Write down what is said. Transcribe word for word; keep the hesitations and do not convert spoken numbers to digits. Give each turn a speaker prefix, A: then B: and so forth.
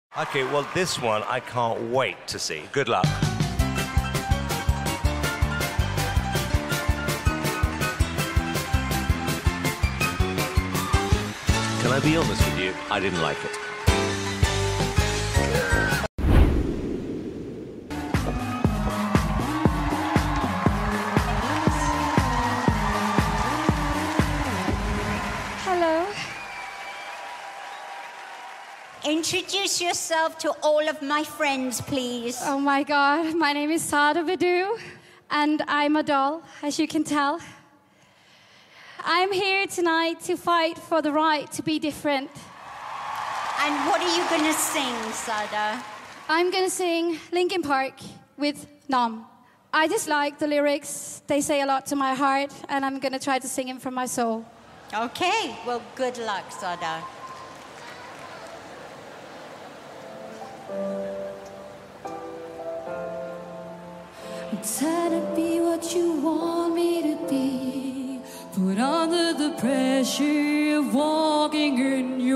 A: Okay, well, this one I can't wait to see. Good luck. Can I be honest with you? I didn't like it.
B: Hello.
C: Introduce yourself to all of my friends, please.
B: Oh my God, my name is Sada Vidoo, and I'm a doll, as you can tell. I'm here tonight to fight for the right to be different.
C: And what are you going to sing, Sada?
B: I'm going to sing Linkin Park with Nom. I just like the lyrics. They say a lot to my heart, and I'm going to try to sing them from my soul.
C: Okay, well, good luck, Sada.
D: I'm tired to be what you want me to be, put under the pressure of walking in your